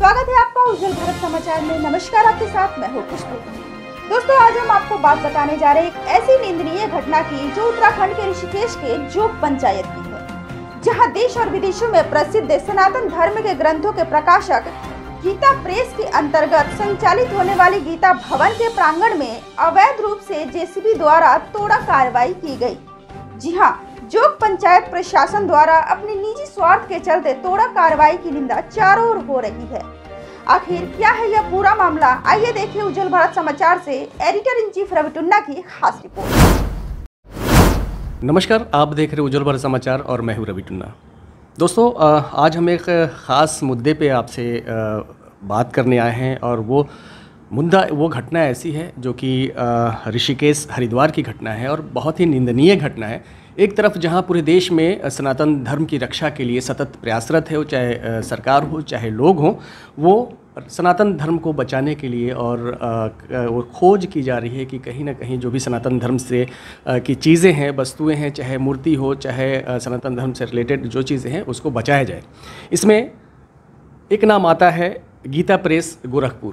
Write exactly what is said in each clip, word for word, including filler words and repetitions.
स्वागत है आपका उज्जवल भारत समाचार में। नमस्कार, आपके साथ मैं हूँ खुशबू। दोस्तों, आज हम आपको बात बताने जा रहे हैं एक ऐसी निंदनीय घटना की जो उत्तराखंड के ऋषिकेश के जोग पंचायत की है, जहां देश और विदेशों में प्रसिद्ध सनातन धर्म के ग्रंथों के प्रकाशक गीता प्रेस के अंतर्गत संचालित होने वाली गीता भवन के प्रांगण में अवैध रूप से जेसीबी द्वारा तोड़ा कार्रवाई की गई। जी हाँ, जोग पंचायत प्रशासन द्वारा अपने निजी स्वार्थ के चलते तोड़ा कार्रवाई की निंदा चारों ओर हो रही है। आखिर क्या है यह पूरा मामला, आइए देखिए उज्जवल भारत समाचार से editor in chief Ravi Tunna की खास रिपोर्ट। नमस्कार, आप देख रहे हैं उज्जवल भारत समाचार और मैं हूं रवि टुन्ना। दोस्तों, आज हम एक ख़ास मुद्दे पे आपसे बात करने आए हैं और वो मुद्दा वो घटना ऐसी है जो कि ऋषिकेश हरिद्वार की घटना है और बहुत ही निंदनीय घटना है। एक तरफ जहां पूरे देश में सनातन धर्म की रक्षा के लिए सतत प्रयासरत है, वो चाहे सरकार हो चाहे लोग हों, वो सनातन धर्म को बचाने के लिए और वो खोज की जा रही है कि कहीं ना कहीं जो भी सनातन धर्म से की चीज़ें हैं, वस्तुएं हैं, चाहे मूर्ति हो चाहे सनातन धर्म से रिलेटेड जो चीज़ें हैं उसको बचाया जाए। इसमें एक नाम आता है गीता प्रेस गोरखपुर,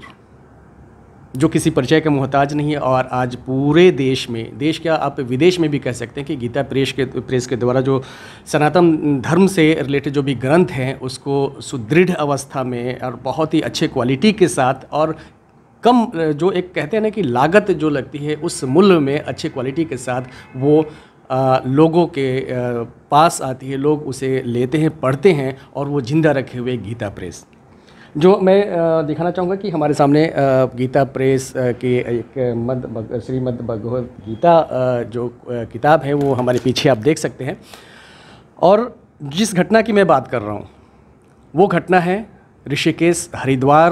जो किसी परिचय के मोहताज नहीं है और आज पूरे देश में, देश क्या आप विदेश में भी कह सकते हैं कि गीता प्रेस के प्रेस के द्वारा जो सनातन धर्म से रिलेटेड जो भी ग्रंथ हैं उसको सुदृढ़ अवस्था में और बहुत ही अच्छे क्वालिटी के साथ और कम, जो एक कहते हैं ना कि लागत जो लगती है उस मूल्य में अच्छे क्वालिटी के साथ वो आ, लोगों के आ, पास आती है, लोग उसे लेते हैं, पढ़ते हैं और वो जिंदा रखे हुए गीता प्रेस जो मैं दिखाना चाहूँगा कि हमारे सामने गीता प्रेस के एक मद श्रीमद् भगवद गीता जो किताब है वो हमारे पीछे आप देख सकते हैं। और जिस घटना की मैं बात कर रहा हूँ वो घटना है ऋषिकेश हरिद्वार,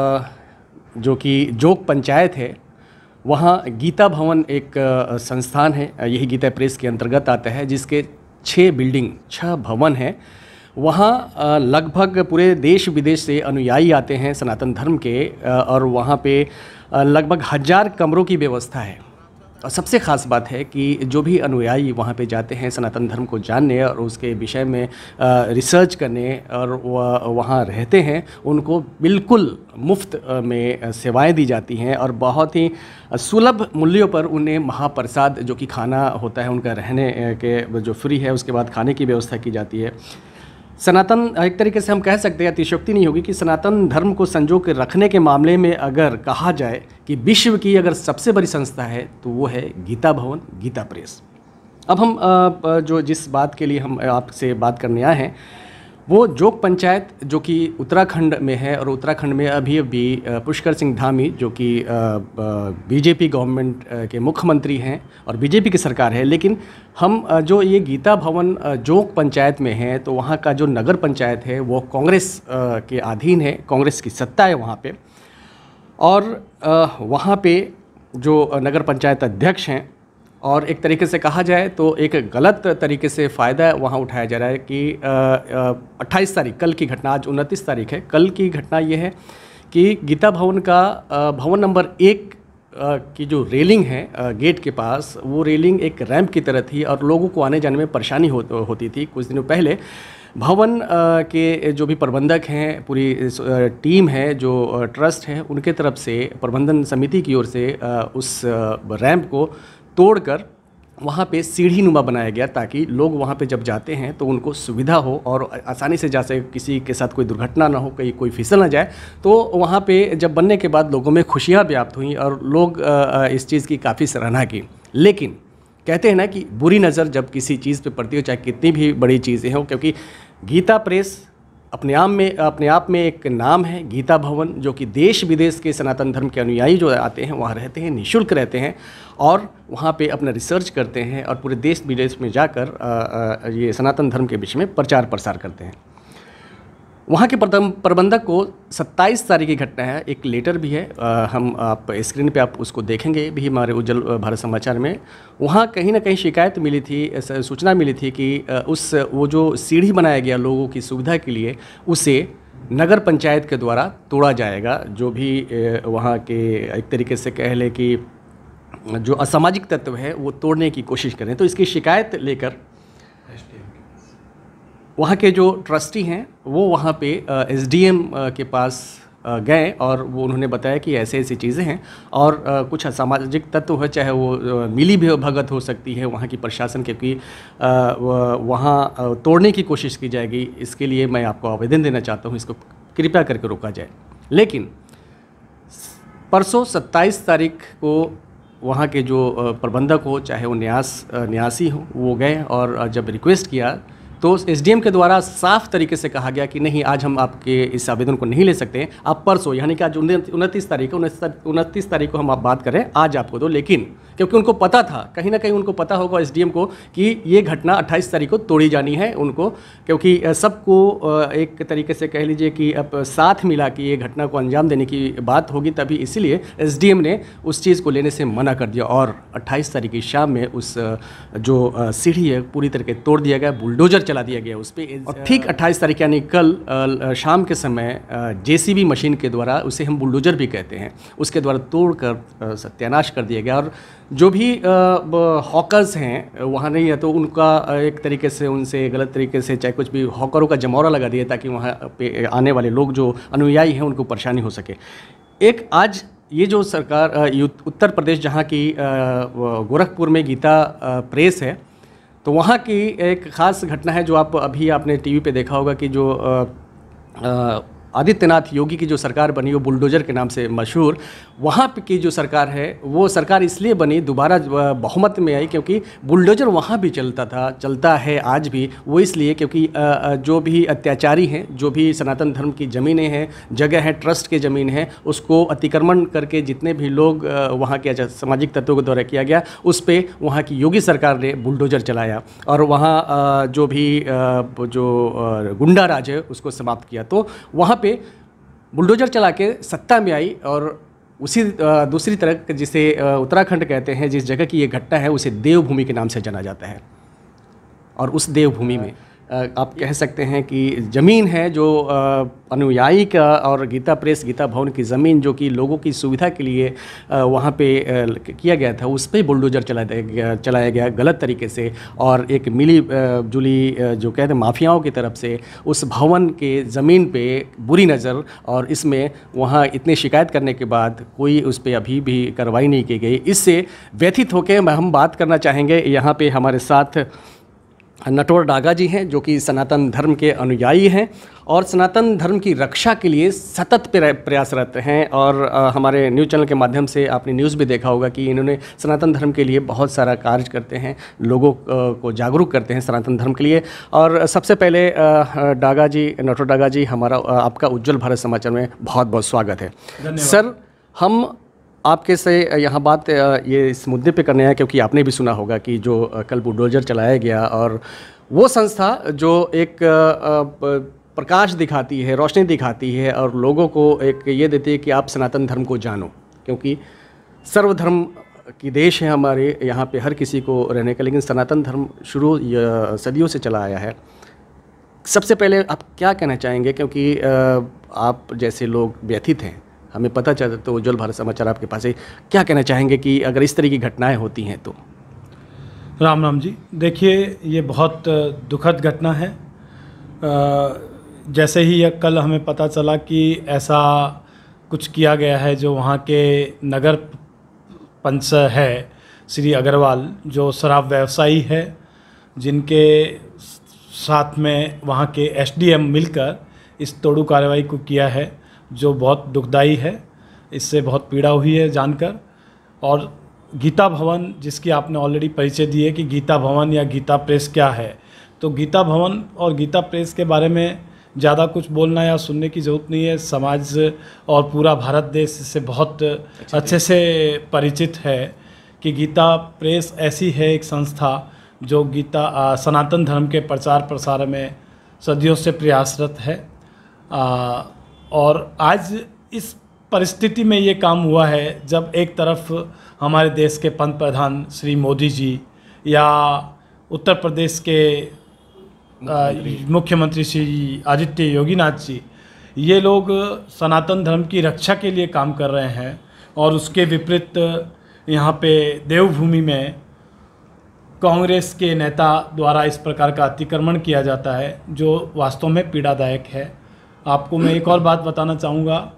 जो कि जोग पंचायत है। वहाँ गीता भवन एक संस्थान है, यही गीता प्रेस के अंतर्गत आता है, जिसके छः बिल्डिंग छः भवन हैं। वहाँ लगभग पूरे देश विदेश से अनुयायी आते हैं सनातन धर्म के और वहाँ पे लगभग हज़ार कमरों की व्यवस्था है। और सबसे ख़ास बात है कि जो भी अनुयायी वहाँ पे जाते हैं सनातन धर्म को जानने और उसके विषय में रिसर्च करने और वहाँ रहते हैं, उनको बिल्कुल मुफ्त में सेवाएं दी जाती हैं और बहुत ही सुलभ मूल्यों पर उन्हें महाप्रसाद, जो कि खाना होता है उनका रहने के जो फ्री है, उसके बाद खाने की व्यवस्था की जाती है। सनातन, एक तरीके से हम कह सकते हैं, अतिशयोक्ति नहीं होगी कि सनातन धर्म को संजो के रखने के मामले में अगर कहा जाए कि विश्व की अगर सबसे बड़ी संस्था है तो वो है गीता भवन, गीता प्रेस। अब हम जो जिस बात के लिए हम आपसे बात करने आए हैं वो जोग पंचायत, जो कि उत्तराखंड में है और उत्तराखंड में अभी अभी पुष्कर सिंह धामी, जो कि बीजेपी गवर्नमेंट के मुख्यमंत्री हैं और बीजेपी की सरकार है, लेकिन हम जो ये गीता भवन जोग पंचायत में है तो वहाँ का जो नगर पंचायत है वो कांग्रेस के अधीन है, कांग्रेस की सत्ता है वहाँ पे। और वहाँ पे जो नगर पंचायत अध्यक्ष हैं, और एक तरीके से कहा जाए तो एक गलत तरीके से फ़ायदा वहाँ उठाया जा रहा है कि अट्ठाईस तारीख, कल की घटना, आज उनतीस तारीख है, कल की घटना ये है कि गीता भवन का भवन नंबर एक की जो रेलिंग है गेट के पास, वो रेलिंग एक रैंप की तरह थी और लोगों को आने जाने में परेशानी हो, होती थी। कुछ दिनों पहले भवन के जो भी प्रबंधक हैं, पूरी टीम है, जो ट्रस्ट है, उनके तरफ से प्रबंधन समिति की ओर से उस रैंप को तोड़कर वहाँ पे सीढ़ी नुमा बनाया गया ताकि लोग वहाँ पे जब जाते हैं तो उनको सुविधा हो और आसानी से जा सके, किसी के साथ कोई दुर्घटना ना हो, कहीं कोई फिसल ना जाए। तो वहाँ पे जब बनने के बाद लोगों में खुशियाँ व्याप्त हुई और लोग इस चीज़ की काफ़ी सराहना की। लेकिन कहते हैं ना कि बुरी नज़र जब किसी चीज़ पे पड़ती हो, चाहे कितनी भी बड़ी चीज़ें हों, क्योंकि गीता प्रेस अपने आप में अपने आप में एक नाम है, गीता भवन, जो कि देश विदेश के सनातन धर्म के अनुयायी जो आते हैं वहाँ रहते हैं, निःशुल्क रहते हैं और वहाँ पे अपना रिसर्च करते हैं और पूरे देश विदेश में जाकर ये सनातन धर्म के विषय में प्रचार प्रसार करते हैं। वहाँ के प्रबंधक को सत्ताईस तारीख की घटना है, एक लेटर भी है, आ, हम आप स्क्रीन पे आप उसको देखेंगे भी हमारे उज्जवल भारत समाचार में। वहाँ कहीं ना कहीं शिकायत मिली थी, सूचना मिली थी कि उस वो जो सीढ़ी बनाया गया लोगों की सुविधा के लिए, उसे नगर पंचायत के द्वारा तोड़ा जाएगा। जो भी वहाँ के एक तरीके से कह ले कि जो असामाजिक तत्व है वो तोड़ने की कोशिश करें, तो इसकी शिकायत लेकर वहाँ के जो ट्रस्टी हैं वो वहाँ पे एसडीएम के पास गए और वो उन्होंने बताया कि ऐसे ऐसी चीज़ें हैं और आ, कुछ असामाजिक तत्व है, चाहे वो आ, मिली भगत हो सकती है वहाँ की प्रशासन के, क्योंकि वहाँ तोड़ने की कोशिश की जाएगी। इसके लिए मैं आपको आवेदन देना चाहता हूँ, इसको कृपया करके रोका जाए। लेकिन परसों सत्ताईस तारीख को वहाँ के जो प्रबंधक हो, चाहे वो न्यास न्यासी हो, वो गए और जब रिक्वेस्ट किया तो एसडीएम के द्वारा साफ तरीके से कहा गया कि नहीं, आज हम आपके इस आवेदन को नहीं ले सकते, आप परसों यानी कि आज उनतीस तारीख है, उनतीस तारीख को हम आप बात करें, आज आपको दो। लेकिन क्योंकि उनको पता था, कहीं ना कहीं उनको पता होगा एसडीएम को कि ये घटना अट्ठाईस तारीख को तोड़ी जानी है उनको, क्योंकि सबको एक तरीके से कह लीजिए कि अब साथ मिला कि ये घटना को अंजाम देने की बात होगी, तभी इसीलिए एसडीएम ने उस चीज़ को लेने से मना कर दिया और अट्ठाईस तारीख की शाम में उस जो सीढ़ी है पूरी तरीके तोड़ दिया गया, बुलडोजर चला दिया गया उस पर। और ठीक अट्ठाईस तारीख यानी कल शाम के समय जेसीबी मशीन के द्वारा, उसे हम बुलडोजर भी कहते हैं, उसके द्वारा तोड़ कर सत्यानाश कर दिया गया। और जो भी हॉकर्स हैं वहाँ नहीं है तो उनका एक तरीके से उनसे गलत तरीके से चाहे कुछ भी हॉकरों का जमौरा लगा दिया ताकि वहाँ पे आने वाले लोग जो अनुयायी हैं उनको परेशानी हो सके। एक आज ये जो सरकार उत्तर प्रदेश जहाँ की गोरखपुर में गीता प्रेस है, तो वहाँ की एक ख़ास घटना है जो आप अभी आपने टीवी पे देखा होगा कि जो आदित्यनाथ योगी की जो सरकार बनी वो बुलडोजर के नाम से मशहूर, वहाँ की जो सरकार है वो सरकार इसलिए बनी, दोबारा बहुमत में आई, क्योंकि बुलडोजर वहाँ भी चलता था, चलता है आज भी। वो इसलिए क्योंकि जो भी अत्याचारी हैं, जो भी सनातन धर्म की ज़मीनें हैं, जगह है, ट्रस्ट के ज़मीन है, उसको अतिक्रमण करके जितने भी लोग वहाँ के सामाजिक तत्वों के द्वारा किया गया, उस पर वहाँ की योगी सरकार ने बुलडोजर चलाया और वहाँ जो भी जो गुंडा राज है उसको समाप्त किया। तो वहाँ पे बुलडोजर चला के सत्ता में आई और उसी दूसरी तरफ जिसे उत्तराखंड कहते हैं, जिस जगह की ये घटना है, उसे देवभूमि के नाम से जाना जाता है। और उस देवभूमि में आप कह सकते हैं कि ज़मीन है जो अनुयायी का और गीता प्रेस गीता भवन की ज़मीन जो कि लोगों की सुविधा के लिए वहाँ पे किया गया था, उस पर बुलडोजर चलाया गया चलाया गया गलत तरीके से और एक मिली जुली जो कहते हैं माफियाओं की तरफ से उस भवन के ज़मीन पे बुरी नज़र। और इसमें वहाँ इतनी शिकायत करने के बाद कोई उस पर अभी भी कार्रवाई नहीं की गई। इससे व्यथित होकर हम बात करना चाहेंगे, यहाँ पे हमारे साथ नटवर डागा जी हैं जो कि सनातन धर्म के अनुयायी हैं और सनातन धर्म की रक्षा के लिए सतत प्रयासरत हैं। और आ, हमारे न्यूज़ चैनल के माध्यम से आपने न्यूज़ भी देखा होगा कि इन्होंने सनातन धर्म के लिए बहुत सारा कार्य करते हैं, लोगों को जागरूक करते हैं सनातन धर्म के लिए। और सबसे पहले आ, डागा जी, नटवर डागा जी, हमारा आपका उज्जवल भारत समाचार में बहुत बहुत स्वागत है। सर, हम आपके से यहाँ बात ये इस मुद्दे पे करने हैं क्योंकि आपने भी सुना होगा कि जो कल बुलडोजर चलाया गया और वो संस्था जो एक प्रकाश दिखाती है, रोशनी दिखाती है और लोगों को एक ये देती है कि आप सनातन धर्म को जानो, क्योंकि सर्वधर्म की देश है हमारे यहाँ पे हर किसी को रहने का, लेकिन सनातन धर्म शुरू सदियों से चला आया है। सबसे पहले आप क्या कहना चाहेंगे, क्योंकि आप जैसे लोग व्यथित हैं, हमें पता चलता तो उज्जवल भारत समाचार आपके पास है, क्या कहना चाहेंगे कि अगर इस तरह की घटनाएं होती हैं तो? राम राम जी, देखिए ये बहुत दुखद घटना है। जैसे ही यह कल हमें पता चला कि ऐसा कुछ किया गया है, जो वहाँ के नगर पंच है श्री अग्रवाल, जो शराब व्यवसायी है, जिनके साथ में वहाँ के एसडीएम मिलकर इस तोड़ू कार्रवाई को किया है, जो बहुत दुखदाई है। इससे बहुत पीड़ा हुई है जानकर। और गीता भवन, जिसकी आपने ऑलरेडी परिचय दी है कि गीता भवन या गीता प्रेस क्या है, तो गीता भवन और गीता प्रेस के बारे में ज़्यादा कुछ बोलना या सुनने की ज़रूरत नहीं है। समाज और पूरा भारत देश इससे बहुत अच्छे से परिचित है कि गीता प्रेस ऐसी है एक संस्था जो गीता सनातन धर्म के प्रचार प्रसार में सदियों से प्रयासरत है। आ, और आज इस परिस्थिति में ये काम हुआ है जब एक तरफ हमारे देश के पंत प्रधान श्री मोदी जी या उत्तर प्रदेश के मुख्यमंत्री श्री आदित्य योगीनाथ जी, ये लोग सनातन धर्म की रक्षा के लिए काम कर रहे हैं और उसके विपरीत यहाँ पे देवभूमि में कांग्रेस के नेता द्वारा इस प्रकार का अतिक्रमण किया जाता है, जो वास्तव में पीड़ादायक है। आपको मैं एक और बात बताना चाहूँगा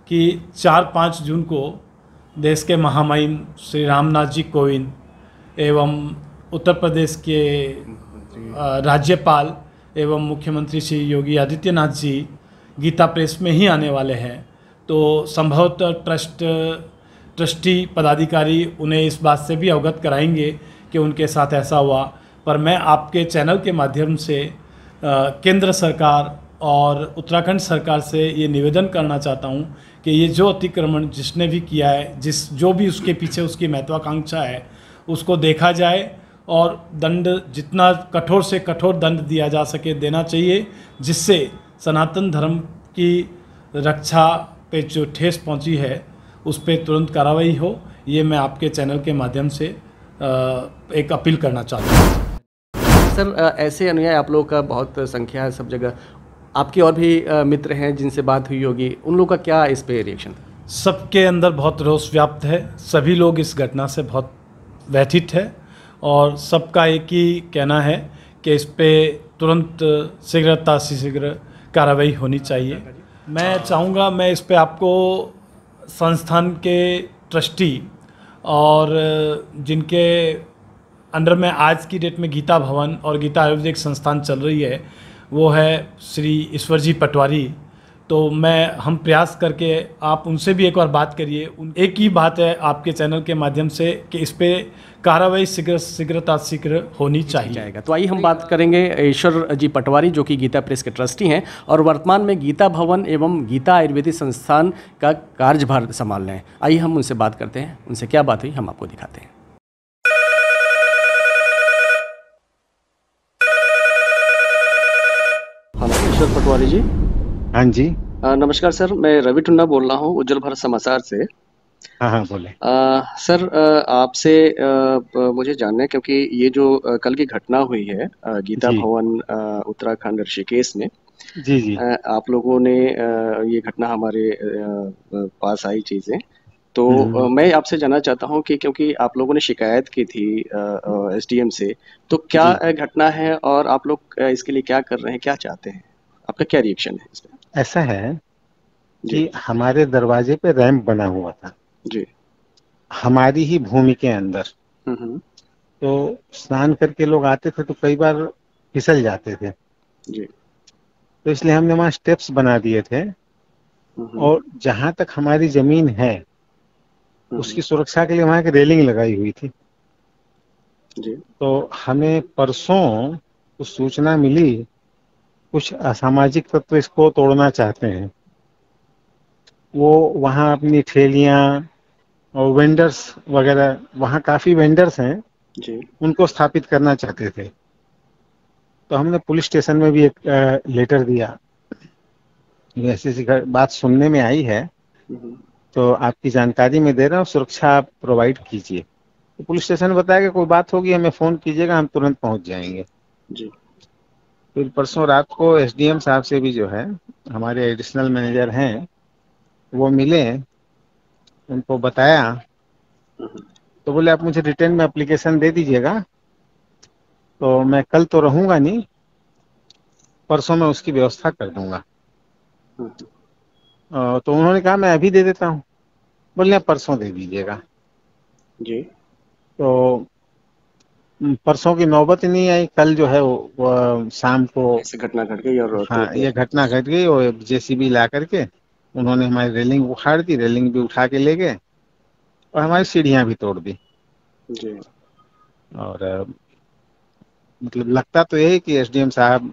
कि चार पाँच जून को देश के महामहिम श्री रामनाथ जी कोविंद एवं उत्तर प्रदेश के राज्यपाल एवं मुख्यमंत्री श्री योगी आदित्यनाथ जी गीता प्रेस में ही आने वाले हैं। तो संभवतः ट्रस्ट ट्रस्टी पदाधिकारी उन्हें इस बात से भी अवगत कराएंगे कि उनके साथ ऐसा हुआ। पर मैं आपके चैनल के माध्यम से आ, केंद्र सरकार और उत्तराखंड सरकार से ये निवेदन करना चाहता हूँ कि ये जो अतिक्रमण जिसने भी किया है, जिस जो भी उसके पीछे उसकी महत्वाकांक्षा है, उसको देखा जाए और दंड जितना कठोर से कठोर दंड दिया जा सके देना चाहिए, जिससे सनातन धर्म की रक्षा पे जो ठेस पहुंची है उस पर तुरंत कार्रवाई हो। ये मैं आपके चैनल के माध्यम से एक अपील करना चाहता हूँ। सर, ऐसे अनुयायी आप लोगों का बहुत संख्या है सब जगह, आपके और भी मित्र हैं जिनसे बात हुई होगी, उन लोगों का क्या इस पे रिएक्शन था? सबके अंदर बहुत रोष व्याप्त है, सभी लोग इस घटना से बहुत व्यथित है और सबका एक ही कहना है कि इस पे तुरंत शीघ्रता से शीघ्र कार्रवाई होनी चाहिए। मैं चाहूँगा, मैं इस पे आपको संस्थान के ट्रस्टी और जिनके अंडर में आज की डेट में गीता भवन और गीता आयुर्वेदिक संस्थान चल रही है, वो है श्री ईश्वर जी पटवारी। तो मैं हम प्रयास करके आप उनसे भी एक बार बात करिए। एक ही बात है आपके चैनल के माध्यम से कि इस पे कार्रवाई शीघ्र शीघ्रता शीघ्र होनी चाहिए जाएगा। तो आइए हम बात करेंगे ईश्वर जी पटवारी, जो कि गीता प्रेस के ट्रस्टी हैं और वर्तमान में गीता भवन एवं गीता आयुर्वेदिक संस्थान का कार्यभार संभाल रहे हैं। आइए हम उनसे बात करते हैं, उनसे क्या बात हुई हम आपको दिखाते हैं। ईश्वर पटवारी जी। हाँ जी। आ, नमस्कार सर, मैं रवि टुन्ना बोल रहा हूँ उज्जवल भारत समाचार से। हाँ हाँ बोले। आ, सर, आ, आपसे आ, मुझे जानना है, क्योंकि ये जो आ, कल की घटना हुई है आ, गीता भवन आ, उत्तराखंड ऋषिकेश में, जी जी आ, आप लोगों ने आ, ये घटना हमारे आ, पास आई चीज़ें, तो आ, मैं आपसे जानना चाहता हूँ कि क्योंकि आप लोगों ने शिकायत की थी एसडीएम से, तो क्या घटना है और आप लोग इसके लिए क्या कर रहे हैं, क्या चाहते हैं, आपका क्या रिएक्शन है इस पे? ऐसा है कि हमारे दरवाजे पे रैंप बना हुआ था जी, हमारी ही भूमि के अंदर। तो स्नान करके लोग आते थे तो कई बार फिसल जाते थे जी। तो इसलिए हमने वहाँ स्टेप्स बना दिए थे और जहाँ तक हमारी जमीन है उसकी सुरक्षा के लिए वहाँ की रेलिंग लगाई हुई थी जी। तो हमें परसों कुछ सूचना मिली, कुछ असामाजिक तत्व इसको तोड़ना चाहते हैं। वो वहाँ अपनी ठेलियाँ और वेंडर्स वगैरह, वहाँ काफ़ी वेंडर्स हैं जी, उनको स्थापित करना चाहते थे। तो हमने पुलिस स्टेशन में भी एक आ, लेटर दिया, ऐसी ऐसी बात सुनने में आई है तो आपकी जानकारी में दे रहा हूँ, सुरक्षा आप प्रोवाइड कीजिए। तो पुलिस स्टेशन ने बताया कि कोई बात होगी हमें फ़ोन कीजिएगा, हम तुरंत पहुँच जाएंगे जी। फिर परसों रात को एसडीएम साहब से भी जो है हमारे एडिशनल मैनेजर हैं वो मिले, उनको बताया तो बोले आप मुझे रिटर्न में एप्लीकेशन दे दीजिएगा। तो मैं कल तो रहूँगा नहीं, परसों मैं उसकी व्यवस्था कर दूँगा। तो उन्होंने कहा मैं अभी दे देता हूँ, बोले आप परसों दे दीजिएगा। जी। तो परसों की नौबत नहीं आई, कल जो है वो, वो शाम को ऐसी घटना घट गई और हाँ ये घटना घट गई और जेसीबी ला करके उन्होंने हमारी रेलिंग उखाड़ दी, रेलिंग भी उठा के ले गए और हमारी सीढ़ियाँ भी तोड़ दी। जी। और मतलब लगता तो यही कि एसडीएम साहब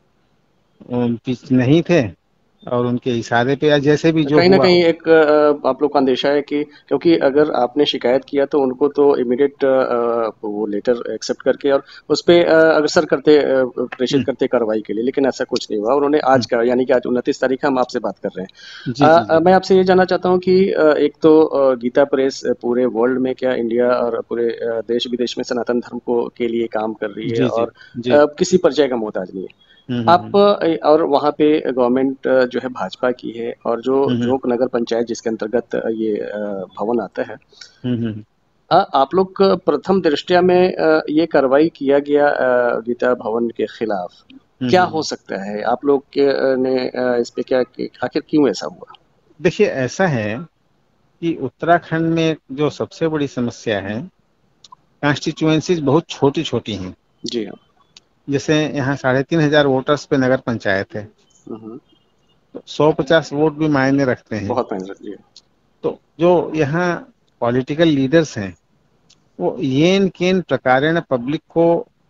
नहीं थे और उनके इशारे पे या जैसे भी जो कहीं ना कहीं एक आप लोग का अंदेशा है कि क्योंकि अगर आपने शिकायत किया तो उनको तो इमीडिएट वो लेटर एक्सेप्ट करके और उस पर अग्रसर करते प्रेषित करते कार्रवाई के लिए, लेकिन ऐसा कुछ नहीं हुआ। उन्होंने आज का यानी कि आज उनतीस तारीख हम आपसे बात कर रहे हैं। जी, जी, जी। मैं आपसे ये जानना चाहता हूँ कि एक तो गीता प्रेस पूरे वर्ल्ड में, क्या इंडिया और पूरे देश विदेश में सनातन धर्म को के लिए काम कर रही है, जी, और जी, किसी परिचय का मोहताज नहीं है। आप और वहाँ पे गवर्नमेंट जो है भाजपा की है और जो जोक नगर पंचायत जिसके अंतर्गत ये भवन आता है, आप लोग प्रथम दृष्टया में ये कार्रवाई किया गया गीता भवन के खिलाफ, क्या हो सकता है? आप लोग ने इस पे क्या, आखिर क्यों ऐसा हुआ? देखिए, ऐसा है कि उत्तराखंड में जो सबसे बड़ी समस्या है, कॉन्स्टिट्यूएंसीज बहुत छोटी छोटी हैं। जी हाँ। जैसे यहाँ साढ़े तीन हजार वोटर्स पे नगर पंचायत है, हम्म, तो सौ पचास वोट भी मायने रखते हैं। बहुत मायने रखती है। तो जो यहाँ पॉलिटिकल लीडर्स हैं, वो येन केन प्रकारेण पब्लिक को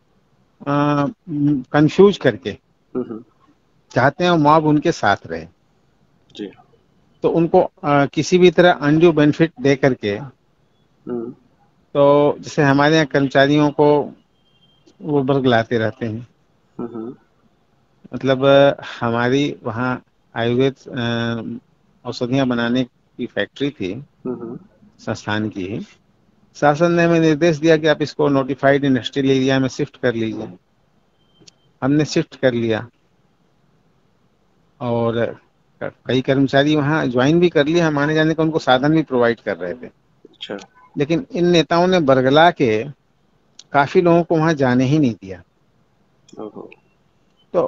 कंफ्यूज करके हम्म, चाहते हैं और मॉब उनके साथ रहे। जी। तो उनको आ, किसी भी तरह अनड्यू बेनिफिट दे करके, हम्म, तो जैसे हमारे यहाँ कर्मचारियों को वो बरगलाते रहते हैं। हम्म, मतलब अ, हमारी वहाँ आयुर्वेद अ, औषधियाँ बनाने की फैक्ट्री थी, हम्म, संस्थान की ही। शासन ने हमें निर्देश दिया कि आप इसको नोटिफाइड इंडस्ट्रियल एरिया में शिफ्ट कर लीजिए। हमने शिफ्ट कर लिया और कई कर्मचारी वहाँ ज्वाइन भी कर लिया। हमारे जाने का उनको साधन भी प्रोवाइड कर रहे थे, अच्छा। लेकिन इन नेताओं ने बरगला के काफी लोगों को वहाँ जाने ही नहीं दिया। ओहो। तो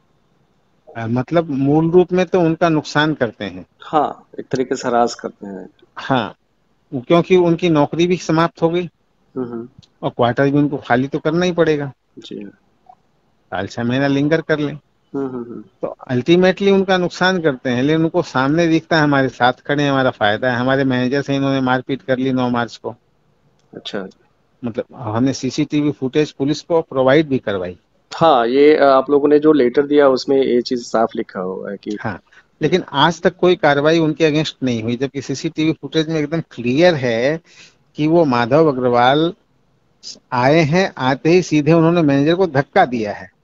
अ, मतलब मूल रूप में तो उनका नुकसान करते हैं। हाँ, एक तरीके से हरास करते हैं। हाँ, क्योंकि उनकी नौकरी भी समाप्त हो गई हम्म, और क्वार्टर भी उनको खाली तो करना ही पड़ेगा। जी हाँ। साल छह महीना लिंगर कर लें, हम्म, हम्म, तो अल्टीमेटली उनका नुकसान करते हैं। लेकिन उनको सामने दिखता है हमारे साथ खड़े हैं, हमारा फायदा है। हमारे मैनेजर से इन्होंने मारपीट कर ली नौ मार्च को। अच्छा। मतलब हमने सीसीटीवी फुटेज पुलिस को प्रोवाइड भी करवाई। हाँ, ये अ, आप लोगों ने जो लेटर दिया उसमें ये चीज़ साफ लिखा हुआ है कि हाँ, लेकिन आज तक कोई कार्रवाई उनके अगेंस्ट नहीं हुई, जबकि सीसीटीवी फुटेज में एकदम क्लियर है कि वो माधव अग्रवाल आए हैं, आते ही सीधे उन्होंने मैनेजर को धक्का दिया है।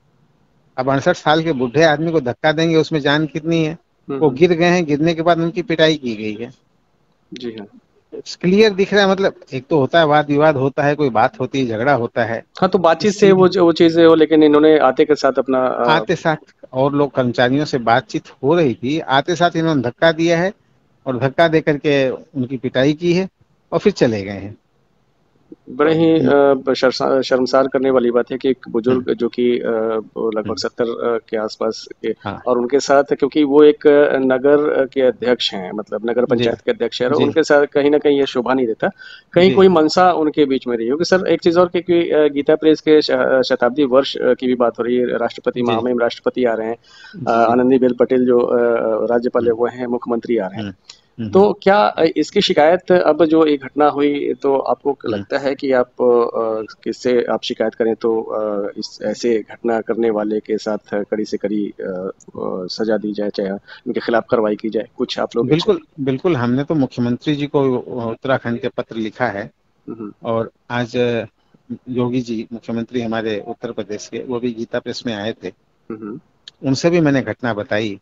अब अड़सठ साल के बूढ़े आदमी को धक्का देंगे, उसमें जान कितनी है। वो हम्म, गिर गए हैं, गिरने के बाद उनकी पिटाई की गई है। जी हाँ। क्लियर दिख रहा है। मतलब एक तो होता है वाद विवाद होता है, कोई बात होती है, झगड़ा होता है, हाँ, तो बातचीत से सीधे वो जो वो चीज़ें हो, लेकिन इन्होंने आते के साथ अपना अ, आते साथ और लोग कर्मचारियों से बातचीत हो रही थी, आते साथ इन्होंने धक्का दिया है और धक्का दे करके उनकी पिटाई की है और फिर चले गए हैं। बड़े ही हम्म, अ, शर्सा शर्मसार करने वाली बात है कि एक हम्म, बुजुर्ग जो कि अ, वो लगभग हम्म, सत्तर अ, के आसपास के, हाँ, और उनके साथ, क्योंकि वो एक अ, नगर अ, के अध्यक्ष हैं, मतलब नगर जी, पंचायत के अध्यक्ष हैं, और जी, उनके साथ कहीं न कहीं ये शोभा नहीं देता। कहीं जी, कोई मनसा उनके बीच में रही होगी। सर, एक चीज़ और, क्योंकि अ, गीता प्रेस के श शताब्दी वर्ष अ, की भी बात हो रही है, राष्ट्रपति जी, महामहिम राष्ट्रपति आ रहे हैं, अ, जी, जी, आनंदीबेन पटेल जो अ, राज्यपाल है हम्म, वो हैं, मुख्यमंत्री आ रहे हैं। हम्म, हम्म, तो क्या अ, इसकी शिकायत, अब जो ये घटना हुई, तो आपको हम्म। लगता है कि आप अ, किससे आप शिकायत करें तो अ, इस ऐसे घटना करने वाले के साथ कड़ी से कड़ी अ, अ, सजा दी जाए, चाहे उनके खिलाफ कार्रवाई की जाए, कुछ आप लोग इच्छा। बिल्कुल, बिल्कुल, हमने तो मुख्यमंत्री जी को उत्तराखंड के पत्र लिखा है। हम्म, और आज योगी जी मुख्यमंत्री हमारे उत्तर प्रदेश के, वो भी गीता प्रेस में आए थे, हम्म, उनसे भी मैंने घटना बताई।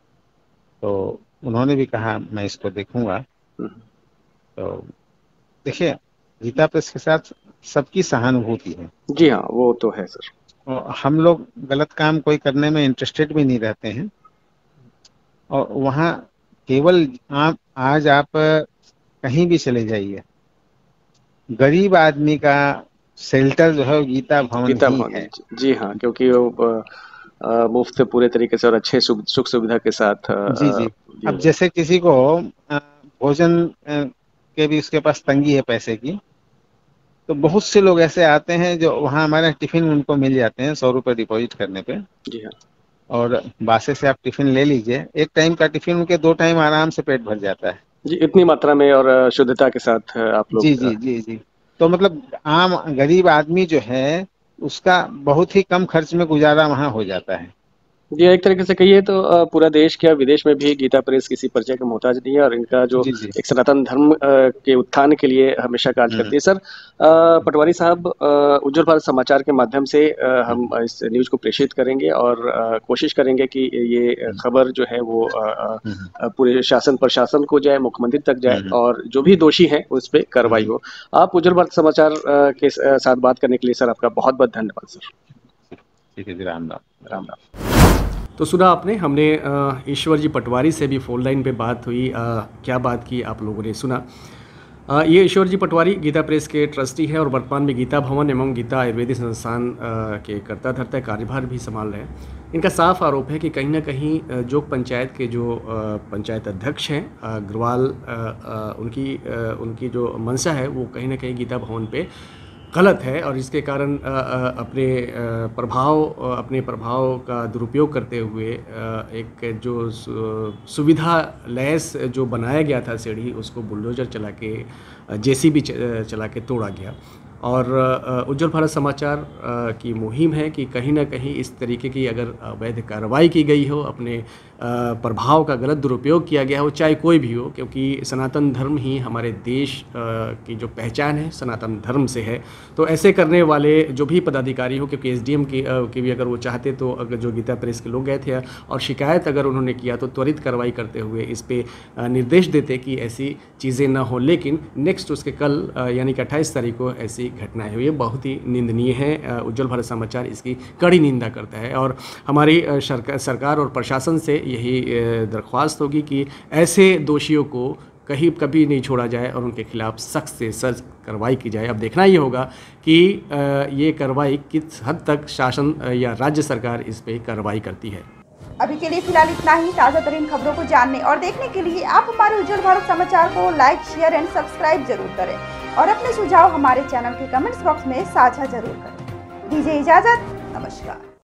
तो उन्होंने भी कहा मैं इसको देखूंगा। हम्म, तो देखिए, गीता प्रेस के साथ सबकी सहानुभूति है जी हाँ, वो तो है सर। और हम लोग गलत काम कोई करने में इंटरेस्टेड भी नहीं रहते हैं। और वहाँ केवल आप आज आप कहीं भी चले जाइए, गरीब आदमी का शेल्टर जो है वो गीता भवन गीता ही भवन है, है। जी, जी हाँ, क्योंकि वो अ, अ, मुफ्त पूरे तरीके से और अच्छे सुख सुख सुविधा के साथ अ, जी, अ, जी। दिया अब जाता जैसे किसी को अ, भोजन अ, के भी उसके पास तंगी है पैसे की, तो बहुत से लोग ऐसे आते हैं जो वहाँ हमारे टिफिन उनको मिल जाते हैं सौ रुपये डिपॉजिट करने पे। है। जी हाँ, और बासे से आप टिफिन ले लीजिए, एक टाइम का टिफिन उनके दो टाइम आराम से पेट भर जाता है। जी, इतनी मात्रा में और अ, शुद्धता के साथ अ, आप जी, लोग अ, जी, जी, जी। तो मतलब आम गरीब आदमी जो है उसका बहुत ही कम खर्च में गुजारा वहाँ हो जाता है। ये एक तरीके से कहिए तो अ, पूरा देश क्या विदेश में भी गीता प्रेस किसी परिचय का मोहताज नहीं है, और इनका जो जी, जी। एक सनातन धर्म अ, के उत्थान के लिए हमेशा कार्य हम्म, करती है। सर, अ, पटवारी साहब, अ, उज्ज्वल भारत समाचार के माध्यम से अ, हम हम्म, इस न्यूज़ को प्रेषित करेंगे, और अ, कोशिश करेंगे कि ये हम्म, खबर जो है वो अ, अ, हम्म, अ, पूरे शासन प्रशासन को जाए, मुख्यमंत्री तक जाए, हम्म, और जो भी दोषी हैं उस पे कार्रवाई हम्म। हो। आप उज्ज्वल भारत समाचार अ, के स- साथ बात करने के लिए सर आपका बहुत बहुत धन्यवाद सर। ठीक है जी, राम राम। राम राम। तो सुना आपने, हमने अ, ईश्वर जी पटवारी से भी फ़ोन लाइन पे बात हुई। अ, क्या बात की आप लोगों ने सुना। अ, ये ईश्वर जी पटवारी गीता प्रेस के ट्रस्टी है और वर्तमान में गीता भवन एवं गीता आयुर्वेदिक संस्थान अ, के कर्ता धर्ता कार्यभार भी संभाल रहे हैं। इनका साफ आरोप है कि कहीं ना कहीं जोग पंचायत के जो पंचायत अध्यक्ष हैं अग्रवाल, उनकी उनकी जो मंशा है वो कहीं ना कहीं गीता भवन पे गलत है और इसके कारण अपने प्रभाव अपने प्रभाव का दुरुपयोग करते हुए एक जो सुविधा लैस जो बनाया गया था सीढ़ी, उसको बुलडोजर चला के जेसीबी चला के तोड़ा गया। और उज्जवल भारत समाचार की मुहिम है कि कहीं ना कहीं इस तरीके की अगर अवैध कार्रवाई की गई हो, अपने प्रभाव का गलत दुरुपयोग किया गया हो, चाहे कोई भी हो, क्योंकि सनातन धर्म ही हमारे देश की जो पहचान है सनातन धर्म से है। तो ऐसे करने वाले जो भी पदाधिकारी हो, क्योंकि एसडीएम की, की भी अगर वो चाहते तो अगर जो गीता प्रेस के लोग गए थे और शिकायत अगर उन्होंने किया तो त्वरित कार्रवाई करते हुए इस पे निर्देश देते कि ऐसी चीज़ें ना हो। लेकिन नेक्स्ट उसके कल यानी कि अट्ठाईस तारीख को ऐसी घटनाएं हुई, ये बहुत ही निंदनीय है। उज्जवल भारत समाचार इसकी कड़ी निंदा करता है और हमारी सरकार और प्रशासन से यही दरख्वास्त होगी कि ऐसे दोषियों को कहीं कभी नहीं छोड़ा जाए और उनके खिलाफ सख्त से सख्त कार्रवाई की जाए। अब देखना ये होगा कि ये कार्रवाई किस हद तक शासन या राज्य सरकार इस पे कार्रवाई करती है। अभी के लिए फिलहाल इतना ही। ताज़ा तरीन खबरों को जानने और देखने के लिए आप हमारे उज्जवल भारत समाचार को लाइक, शेयर एंड सब्सक्राइब जरूर करें और अपने सुझाव हमारे चैनल के कमेंट्स बॉक्स में साझा जरूर करें। दीजिए इजाजत, नमस्कार।